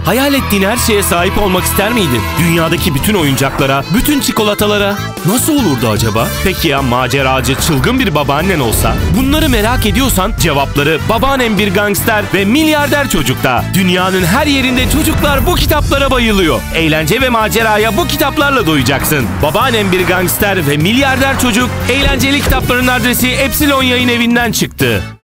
Hayal ettiğin her şeye sahip olmak ister miydin? Dünyadaki bütün oyuncaklara, bütün çikolatalara. Nasıl olurdu acaba? Peki ya maceracı, çılgın bir babaannen olsa? Bunları merak ediyorsan cevapları Babaannem Bir Gangster ve Milyarder Çocuk'ta. Dünyanın her yerinde çocuklar bu kitaplara bayılıyor. Eğlence ve maceraya bu kitaplarla doyacaksın. Babaannem Bir Gangster ve Milyarder Çocuk eğlenceli kitapların adresi Epsilon Yayın Evi'nden çıktı.